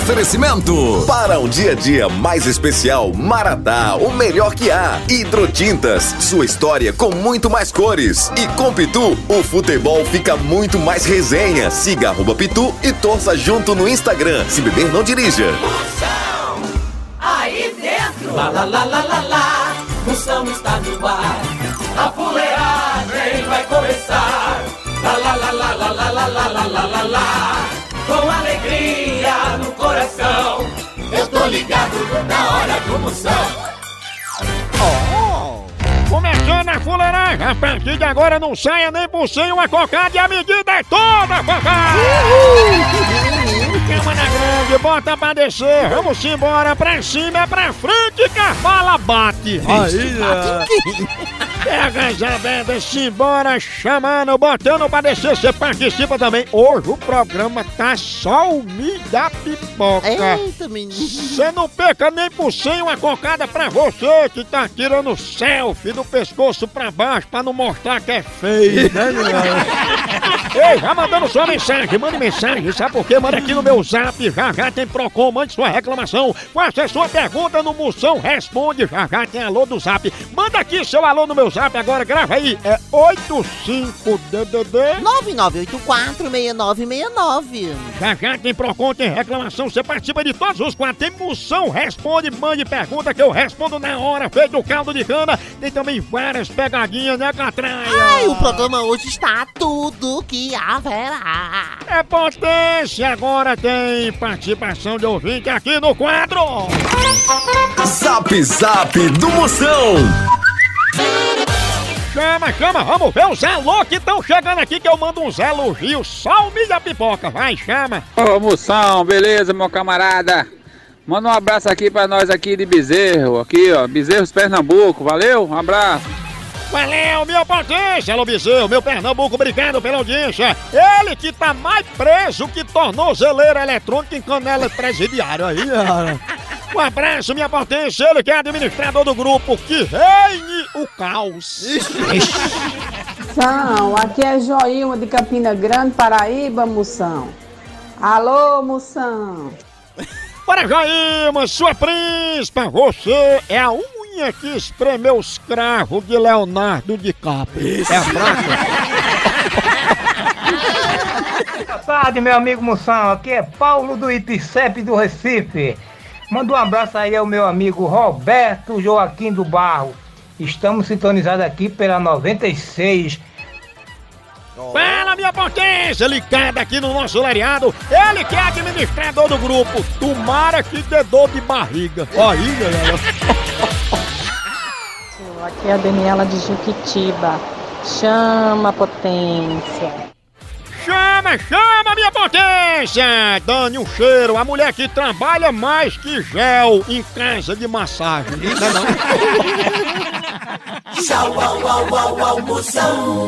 Oferecimento. Para um dia a dia mais especial, Maratá, o melhor que há. Hidrotintas, sua história com muito mais cores. E com Pitu, o futebol fica muito mais resenha. Siga @Pitu e torça junto no Instagram. Se beber, não dirija. Moção, aí dentro. Lá, lá, lá, lá, lá, lá. Moção está no ar. A fuleagem vai começar. Lá, lá, lá, lá, lá, lá, lá, lá, lá, lá, lá, lá. Com alegria no coração, eu tô ligado na hora do Moção. Começando a fuleiragem, a partir de agora não saia nem por sem uma cocada e a medida é toda, papai! Cama na grande, bota pra descer, vamos embora, pra cima, é pra frente que a bala bate! Aí, pega as abendas, simbora, chamando, botando pra descer, você participa também. Hoje o programa tá só o milho da pipoca. Eita, menino. Você não perca nem por cem uma cocada pra você que tá tirando selfie do pescoço pra baixo pra não mostrar que é feio, né, Ei, já mandando sua mensagem, mande mensagem, sabe por quê? Manda aqui no meu zap, já tem Procon, mande sua reclamação, faça sua pergunta no Moção Responde, já tem alô do zap, manda aqui seu alô no meu zap agora, grava aí, é 85DDD 99846969. Já tem Procon, tem reclamação, você participa de todos os quatro, tem Moção Responde, mande pergunta que eu respondo na hora, feito do caldo de cana, tem também várias pegadinhas, né, Catraia? Ai, o programa hoje está tudo que haverá. É potência, agora tem participação de ouvinte aqui no quadro. Zap Zap do Moção. Chama, vamos ver os alô que estão chegando aqui que eu mando uns elogios, só o milho da pipoca, vai, chama. Ô Moção, beleza, meu camarada? Manda um abraço aqui pra nós aqui de Bezerro, aqui ó, Bezerros Pernambuco, valeu, um abraço. Valeu, minha potência, alô Bezerro, meu Pernambuco, obrigado pela audiência. Ele que tá mais preso que tornozeleira eletrônica em canela presidiária aí, Um abraço, minha potência, ele que é administrador do grupo, que reine o caos. Moção, aqui é Joilma de Campina Grande, Paraíba, Moção. Alô, Moção. Para Joilma, sua príncipa, você é a unha que espremeu os cravos de Leonardo DiCaprio. É a fraca. Boa tarde, meu amigo Moção. Aqui é Paulo do Iticepe do Recife. Manda um abraço aí ao meu amigo Roberto Joaquim do Barro. Estamos sintonizados aqui pela 96. Fala, minha potência, ligada aqui no nosso lariado. Ele que é administrador do grupo. Tomara que dê dor de barriga. Aí, galera. Aqui é a Daniela de Juquitiba. Chama, potência. Chama, minha potência! Dane um cheiro, a mulher que trabalha mais que gel em casa de massagem. Não. Tchau, au, Moção.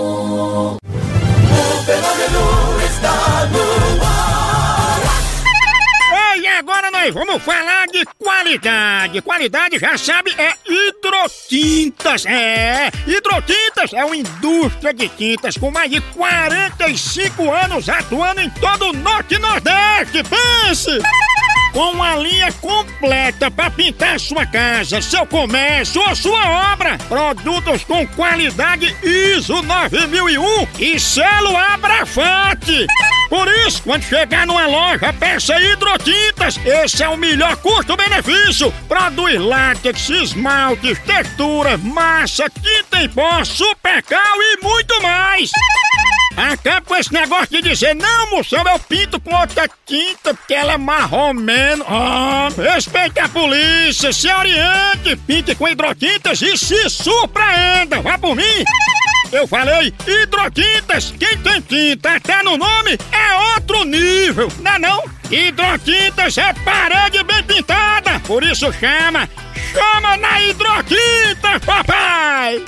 O fenômeno está no ar. E agora nós vamos falar de qualidade. Qualidade, já sabe, é Hidrotintas. Hidrotintas é uma indústria de tintas com mais de 45 anos atuando em todo o Norte e Nordeste. Pense! Com uma linha completa para pintar sua casa, seu comércio ou sua obra. Produtos com qualidade ISO 9001 e selo Abrafate. Por isso, quando chegar numa loja, peça Hidrotintas. Esse é o melhor custo-benefício. Produz látex, esmaltes, textura, massa, tinta em pó, supercal e muito mais. Acaba com esse negócio de dizer, não, Moção, eu pinto com outra tinta porque ela é marromeno. Respeite a polícia, se oriente, pinte com Hidrotintas e se surpreenda. Vá por mim. Eu falei Hidrotintas, quem tem tinta até no nome é outro nível, não é não? Hidrotintas é parede bem pintada, por isso chama na Hidrotintas, papai!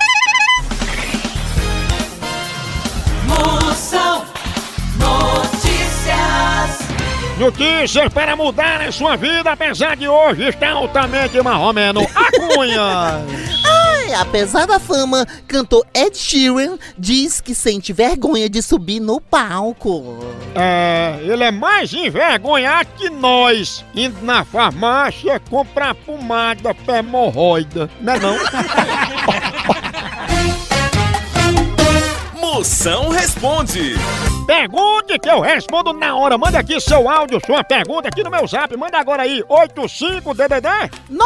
Moção Notícias. Notícias para mudar a sua vida, apesar de hoje estar altamente marromeno. A Cunha! apesar da fama, cantor Ed Sheeran diz que sente vergonha de subir no palco. Ele é mais envergonhado que nós, indo na farmácia comprar pomada pra hemorroida, né não? Moção responde. Pergunte que eu respondo na hora. Manda aqui seu áudio, sua pergunta aqui no meu zap. Manda agora aí, 85DDD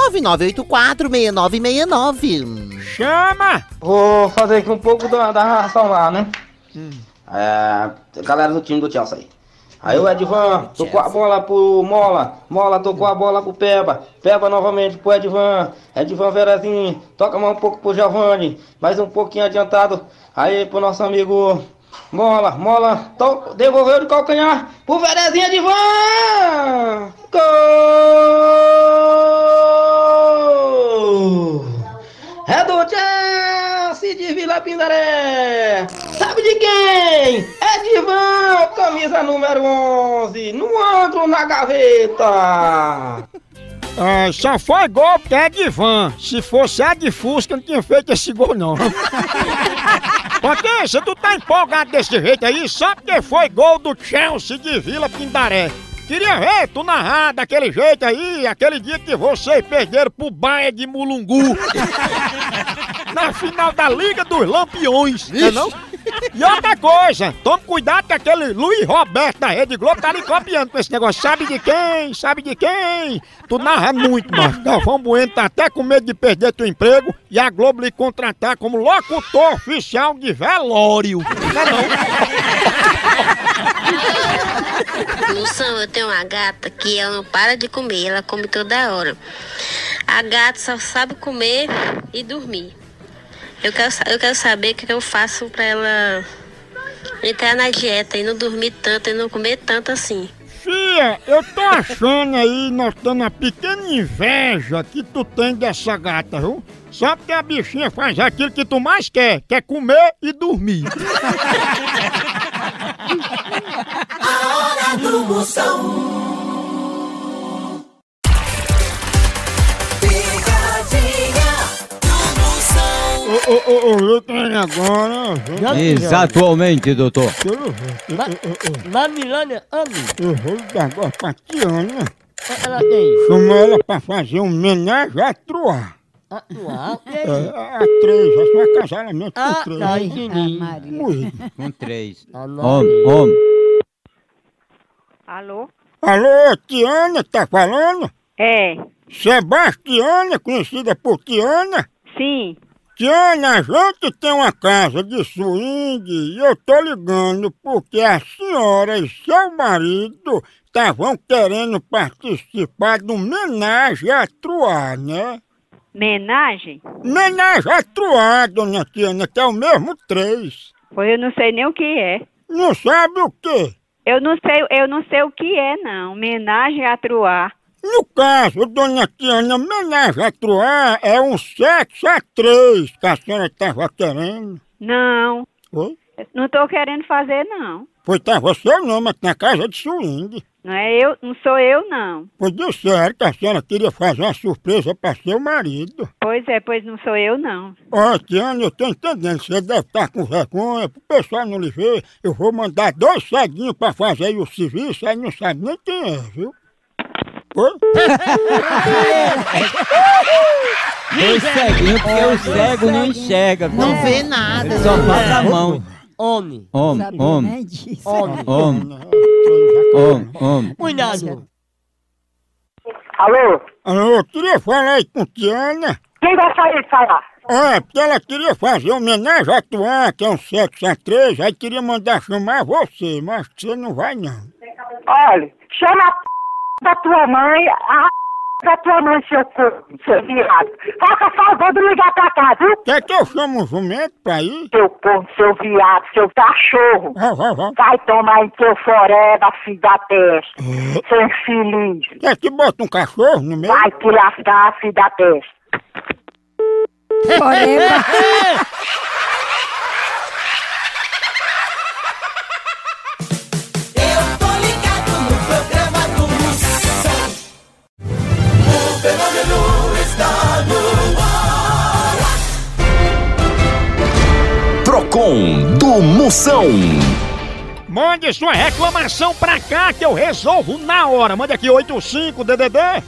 99846969. Chama! Vou fazer aqui um pouco da ração lá, né? Galera do time do Chelsea aí. Aí o Edvan tocou a bola pro Mola, Mola tocou a bola pro Peba, Peba novamente pro Edvan, Edvan Verazinho, toca mais um pouco pro Giovanni, mais um pouquinho adiantado, aí pro nosso amigo Mola, Mola, devolveu de calcanhar pro Verezinho Edvan! Gol! É do Chelsea de Vila Pindaré! Sabe de quem? Edvan, camisa número 11, no ângulo na gaveta! Só foi gol porque é de van. Se fosse a de Fusca, não tinha feito esse gol não. Potência, tu tá empolgado desse jeito aí só porque foi gol do Chelsea de Vila Pindaré. Queria ver tu narrar daquele jeito aí, aquele dia que vocês perderam pro Baia de Mulungu. Na final da Liga dos Lampiões, não é não? E outra coisa, tome cuidado que aquele Luiz Roberto da Rede Globo tá ali copiando com esse negócio. Sabe de quem? Sabe de quem? Tu narra muito, mas Galvão Bueno tá até com medo de perder teu emprego e a Globo lhe contratar como locutor oficial de velório. Não é não? Moção, eu tenho uma gata que ela não para de comer, ela come toda hora. A gata só sabe comer e dormir. Eu quero saber o que eu faço pra ela entrar na dieta e não dormir tanto e não comer tanto assim. Fia, eu tô achando aí, notando a pequena inveja que tu tem dessa gata, viu? Só porque a bichinha faz aquilo que tu mais quer, que é comer e dormir. A hora do Moção. Eu tenho agora. Exatamente, doutor. Na Milânia, Eu vou dar agora pra Tiana. ela tem. Chama ela pra fazer um homenagem a Troá. A três, acho que vai casamento com três. tá, entendi. Com 3. Homem. Alô? Alô, Tiana, tá falando? É. Sebastiana, conhecida por Tiana? Sim. Tiana, a gente tem uma casa de swing e eu tô ligando porque a senhora e seu marido estavam querendo participar de uma homenagem a Troá, né? Menagem? Homenagem a Troá, dona Tiana, que é o mesmo 3. Pois eu não sei nem o que é. Não sabe o quê? Eu não sei o que é, não. Homenagem a Troá. No caso, dona Tiana, homenagem a Troá é um sexo a 3 que a senhora estava querendo. Não. Oi? Não tô querendo fazer, não. Pois tava seu nome aqui na casa de swing. Não é eu, não sou eu, não. Pois disseram que a senhora queria fazer uma surpresa para seu marido. Pois não sou eu, não. Ó, Tiana, eu tô entendendo, você deve estar com vergonha, pro pessoal não lhe ver. Eu vou mandar 2 ceguinhos para fazer aí o serviço, aí não sabe nem quem é, viu? Oi? 2 ceguinhos, porque o cego não enxerga. Não vê nada. Ele só passa a mão. Homem. Cuidado. Alô, eu queria falar aí com Tiana. Quem gostaria de falar? Porque ela queria fazer homenagem a Troá, que é um sexo a 3, aí queria mandar chamar você, mas você não vai não. Olha, chama a da tua mãe, da tua mãe, seu viado. Faça favor de ligar pra cá, viu? Quer que eu chame um jumento pra ir? Seu corno, seu viado, seu cachorro. Vai tomar em teu foreba, filho da peste. Seu infeliz. Quer que bota um cachorro no meio? Vai te lascar, filho da peste. Foreba. O fenômeno está no ar. Moção. Mande sua reclamação pra cá que eu resolvo na hora. Mande aqui 85-DDD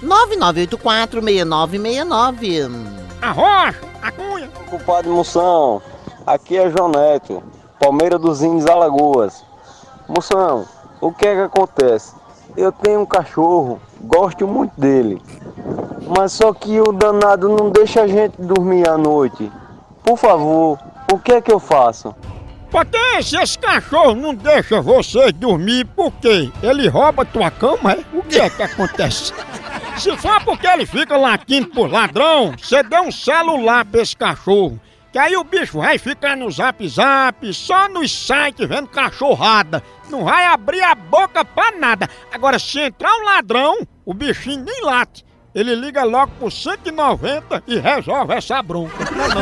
9984-6969. Arrocha, a cunha. Compadre Moção, aqui é João Neto, Palmeira dos Índios, Alagoas. Moção, o que é que acontece? Eu tenho um cachorro, gosto muito dele, mas só que o danado não deixa a gente dormir à noite. Por favor, o que é que eu faço? Potência, esse cachorro não deixa você dormir porque ele rouba tua cama, é? O que é que acontece? Se for porque ele fica latindo por ladrão, você dê um celular pra esse cachorro. Que aí o bicho vai ficar no zap, só nos sites vendo cachorrada. Não vai abrir a boca pra nada. Agora, se entrar um ladrão, o bichinho nem late. Ele liga logo por 190 e resolve essa bronca.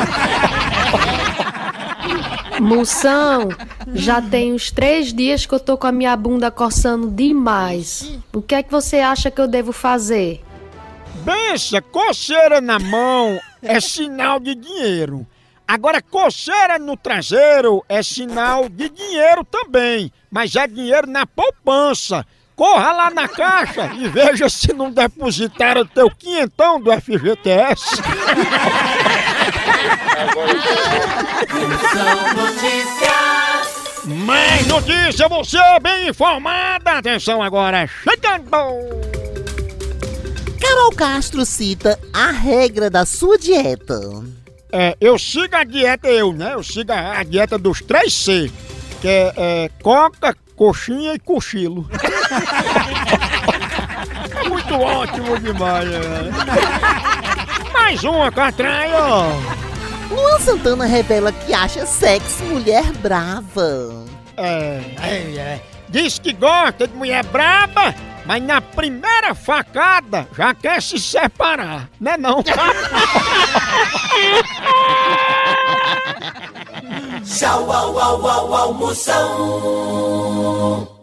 Moção, já tem uns 3 dias que eu tô com a minha bunda coçando demais. O que é que você acha que eu devo fazer? Bença, coceira na mão é sinal de dinheiro. Agora, coceira no traseiro é sinal de dinheiro também, mas é dinheiro na poupança. Corra lá na caixa e veja se não depositaram teu quinhentão do FGTS. Mais notícia, você bem informada. Atenção agora, chegando. Carol Castro cita a regra da sua dieta. Eu sigo a dieta, eu sigo a dieta dos 3C, que é coca, coxinha e cochilo. É muito ótimo demais, né? Mais uma, Catraia. Luan Santana revela que acha sexy mulher brava. Diz que gosta de mulher brava, mas na primeira facada já quer se separar, né não? Tchau, au, au, au, au, Moção.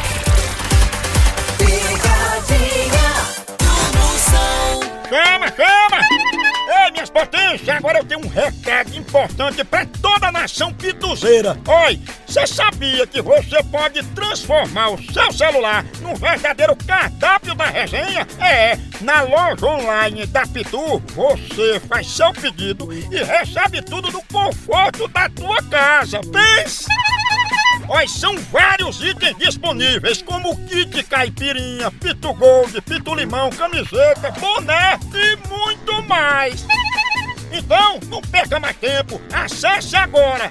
Pegadinha do Moção. Chama! Ei, minhas potências, agora eu tenho um recado importante pra toda a nação pituzeira. Oi, você sabia que você pode transformar o seu celular num verdadeiro cardápio da resenha? Na loja online da Pitu, você faz seu pedido e recebe tudo no conforto da tua casa. Pensa! Olha, são vários itens disponíveis, como kit caipirinha, Pitu Gold, Pitu Limão, camiseta, boné e muito mais. Então, não perca mais tempo, acesse agora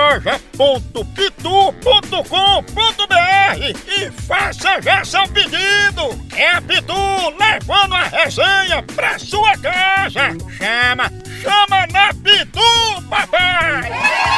loja.pitu.com.br e faça já seu pedido. É a Pitu levando a resenha pra sua casa. Chama na Pitu, papai!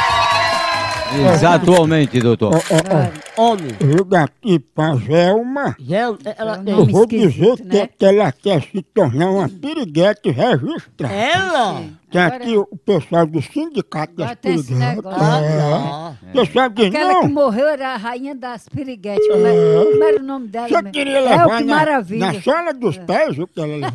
Exatamente, doutor. Homem. Eu daqui pra Zelma, Ela eu vou dizer que ela quer se tornar uma piriguete registrada. Ela? Tem aqui o pessoal do sindicato das piriguetes. O pessoal diz, Aquela que não, morreu era a rainha das piriguetes. Como era o nome dela? você mesmo? queria levar que na maravilha. sola dos pés o que ela levou.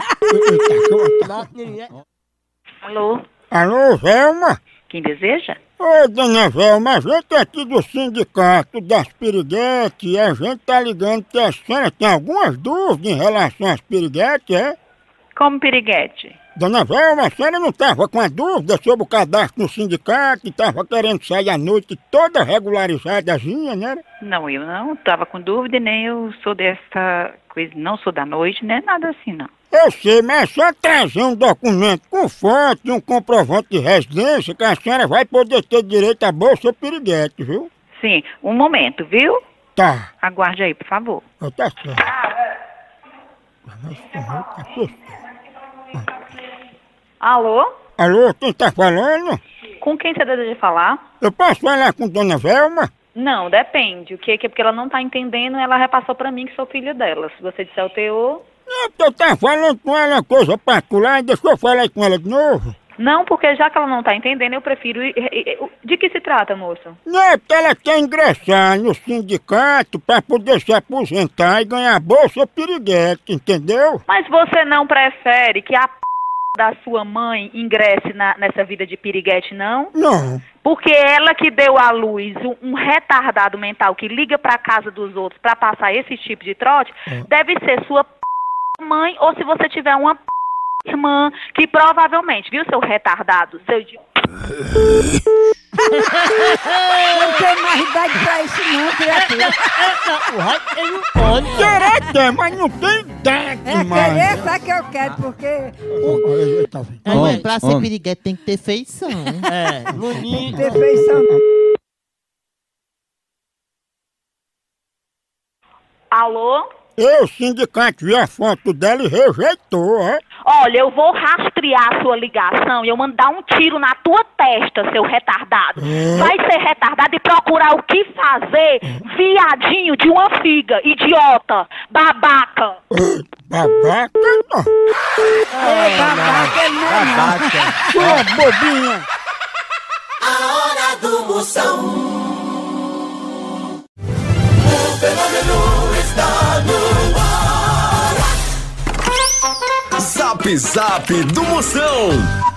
Alô, Alô, Velma? quem deseja? Ô, dona Velma, a gente é aqui do sindicato das piriguetes e a gente tá ligando que a senhora tem algumas dúvidas em relação às piriguetes, é? Como piriguete? Dona Velma, a senhora não estava com a dúvida sobre o cadastro no sindicato e estava querendo sair à noite toda regularizadazinha, né? Não, eu não estava com dúvida, nem eu sou dessa coisa, não sou da noite, né? Nada assim, não. Eu sei, mas é só trazer um documento com foto e um comprovante de residência que a senhora vai poder ter direito à bolsa piriguete, viu? Sim, um momento, viu? Tá. Aguarde aí, por favor. Tá certo. Alô? Alô, quem tá falando? Com quem você deseja falar? Eu posso falar com dona Velma? Não, depende. O que é porque ela não tá entendendo, ela repassou pra mim que sou filho dela. Se você disser o teor... Não, porque eu tava falando com ela uma coisa particular, deixa eu falar com ela de novo. Não, porque já que ela não tá entendendo, eu prefiro... De que se trata, moço? Não, é porque ela quer ingressar no sindicato pra poder se aposentar e ganhar bolsa piriguete, entendeu? Mas você não prefere que a da sua mãe ingresse nessa vida de piriguete, não? Não. Porque ela que deu à luz um retardado mental que liga pra casa dos outros pra passar esse tipo de trote, deve ser sua mãe, ou se você tiver uma irmã, que provavelmente, viu, seu retardado, seu idiota. Não tem mais idade pra isso não, criatura. Querer, mas não tem idade, Querer, só que eu quero, porque... Mas pra ser piriguete tem que ter feição. Tem que ter feição. Alô? O sindicato viu a foto dela e rejeitou, ó. Olha, eu vou rastrear a sua ligação e eu mandar um tiro na tua testa, seu retardado. Vai ser retardado e procurar o que fazer, viadinho de uma figa, idiota, babaca. Babaca não. Babaca não. Sua bobinha. A hora do Moção. O fenômeno está no ar. Zap Zap do Moção.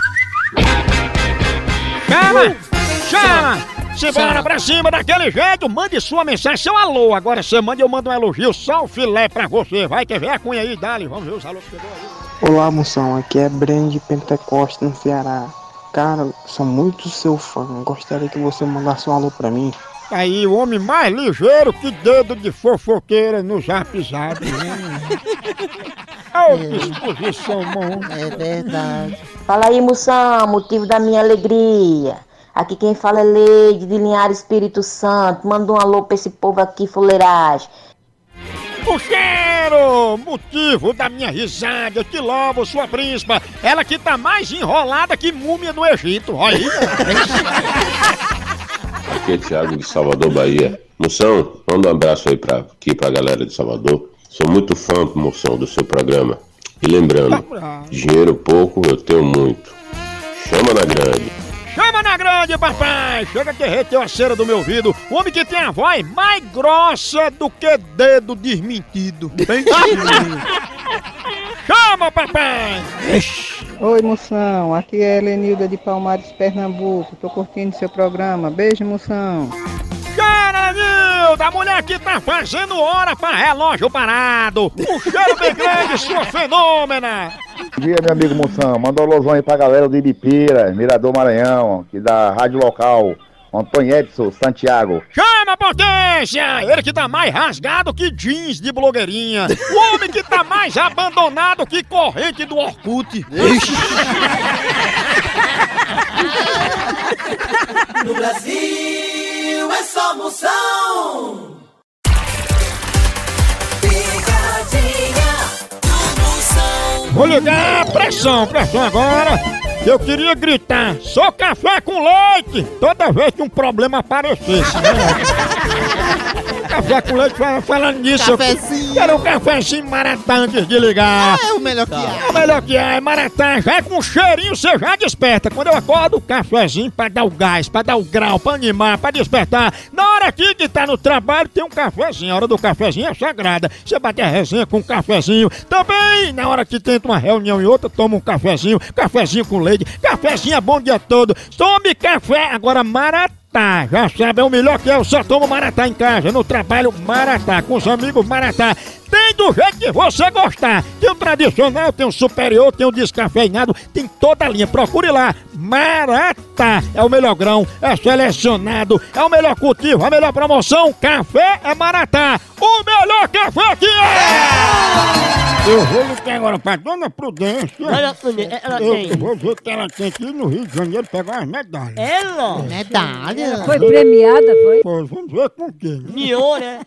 Chama! Simbora pra cima daquele jeito, mande sua mensagem, seu alô. Agora você manda e eu mando um elogio, só o filé pra você. Vai ter vergonha aí, dali. Vamos ver os alô que chegou aí. Olá, Moção, aqui é Breno de Pentecoste, no Ceará. Cara, sou muito seu fã, gostaria que você mandasse um alô pra mim. Aí, o homem mais ligeiro que dedo de fofoqueira no Zap Zap. Oh, que disposição, mano. É verdade. Fala aí, Moção, motivo da minha alegria. Aqui quem fala é Leide de Linhares, Espírito Santo. Manda um alô pra esse povo aqui, fuleiragem. O cheiro, motivo da minha risada, eu te louvo, sua príncipa. Ela que tá mais enrolada que múmia no Egito, olha aí. Aqui é Thiago de Salvador, Bahia. Moção, manda um abraço aí aqui pra galera de Salvador. Sou muito fã, Moção, do seu programa. E lembrando, dinheiro pouco, eu tenho muito. Chama na grande. Chama na grande, papai! Chega que derreteu a cera do meu ouvido. O homem que tem a voz mais grossa do que dedo desmentido. Chama, papai! Oi, Moção. Aqui é Helenilda de Palmares, Pernambuco. Tô curtindo seu programa. Beijo, Moção. Helenilda, a mulher que tá fazendo hora pra relógio parado. Um cheiro bem grande, sua fenômena. Bom dia, meu amigo Moção. Manda um alôzão aí pra galera do Ibipira, Mirador Maranhão, que da rádio local, Antônio Edson Santiago. Chama, potência! Ele que tá mais rasgado que jeans de blogueirinha. O homem que tá mais abandonado que corrente do Orkut. No Brasil é só Moção. Vou ligar, pressão agora. Eu queria gritar, só café com leite, toda vez que um problema aparecesse. Café com leite, falando nisso, eu quero um cafezinho maratá antes de ligar. É o melhor que há. É o melhor que há, é maratá, já é com cheirinho, você já desperta. Quando eu acordo, cafezinho pra dar o gás, pra dar o grau, pra animar, pra despertar. Na hora aqui que tá no trabalho, tem um cafezinho, a hora do cafezinho é sagrada. Você bate a resenha com um cafezinho. Também, na hora que tenta uma reunião e outra, toma um cafezinho com leite. Cafezinho é bom o dia todo. Tome café, agora maratá. Já sabe, é o melhor que é. Eu só tomo maratá em casa, no trabalho maratá, com os amigos maratá. Tem do jeito que você gostar. Tem o tradicional, tem o superior, tem o descafeinado, tem toda a linha. Procure lá. Maratá é o melhor grão, é selecionado, é o melhor cultivo, a melhor promoção. Café é Maratá, o melhor café que é! Eu vou ligar agora pra Dona Prudência. Ela tem. Eu vou ver que ela tem que ir no Rio de Janeiro pegar umas medalhas. Ela? Medalha? Ela foi premiada, foi? Pô, vamos ver com quem. Miô, né?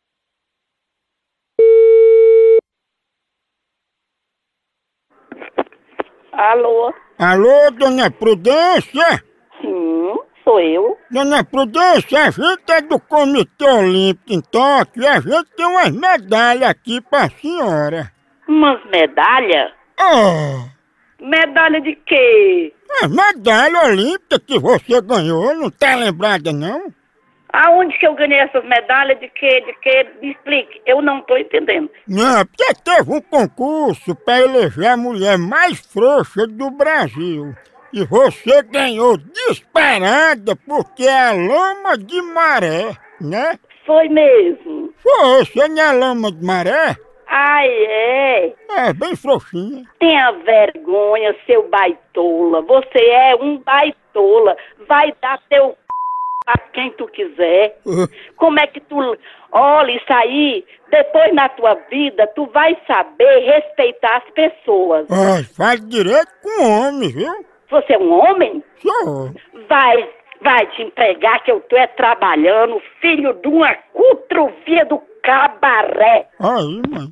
Alô? Alô, Dona Prudência? Sim, sou eu. Dona Prudência, a gente é do Comitê Olímpico em Tóquio e a gente tem umas medalhas aqui pra senhora. Umas medalhas? Oh! Medalha de quê? A medalha olímpica que você ganhou, não tá lembrada não? Aonde que eu ganhei essas medalhas? De quê? Me explique. Eu não tô entendendo. Não, porque teve um concurso pra eleger a mulher mais frouxa do Brasil. E você ganhou disparada porque é a Lama de Maré, né? Foi mesmo. Foi, você não é a Lama de Maré? Ai, é? É, bem frouxinha. Tenha vergonha, seu baitola. Você é um baitola. Vai dar teu a quem tu quiser. Como é que tu... Olha, isso aí, depois na tua vida, tu vai saber respeitar as pessoas. Ah, faz direito com homem, viu? Você é um homem? Sou. Vai te empregar que eu tô trabalhando, filho de uma cutruvia do cabaré. Aí, mãe.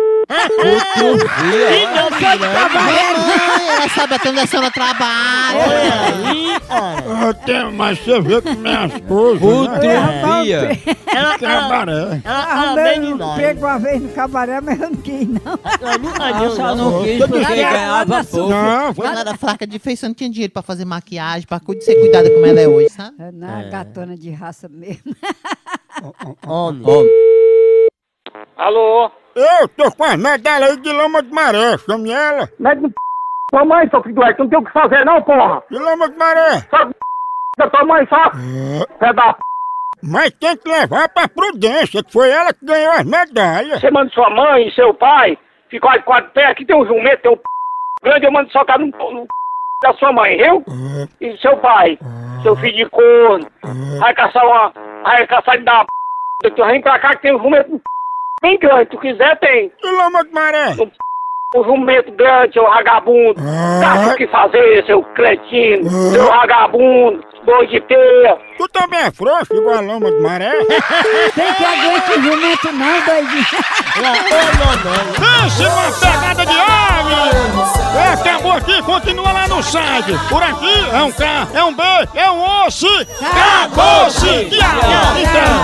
Ela sabe até onde a senhora trabalha. Mas você vê que minha esposa... Ela cabaré. arrumei um emprego uma vez no cabaré, mas eu não quis, não. Só não quis porque ganhava pouco. Ela era fraca de feição, não tinha dinheiro pra fazer maquiagem, pra ser cuidada como ela é hoje, sabe? É na gatona de raça mesmo. Homem. Alô? Eu tô com as medalhas aí de Lama de Maré, chame ela. Mede tua mãe, seu filho do tu não tem o que fazer não, porra. De Lama de Maré. Só da tua mãe, só. Pé da Mas tem que levar pra Prudência, que foi ela que ganhou as medalhas. Você manda sua mãe e seu pai, ficou de quatro pés, aqui tem um jumento, tem um grande, eu mando socar no da sua mãe, viu? E seu pai, seu filho de corno, vai caçar de dar tu vem pra cá que tem um jumento bem grande, tu quiser tem. De Lama de Maré. Um jumento grande, seu vagabundo. Caça o que fazer, seu cretino, seu vagabundo, boi de teia. Tu também é frouxo igual a Lama de Maré? Tem que aguentar jumento não, doidinho. Pense numa pegada de homem! Acabou aqui, continua lá no site. Por aqui é um K, é um B, é um osso. Acabou-se! Tchau!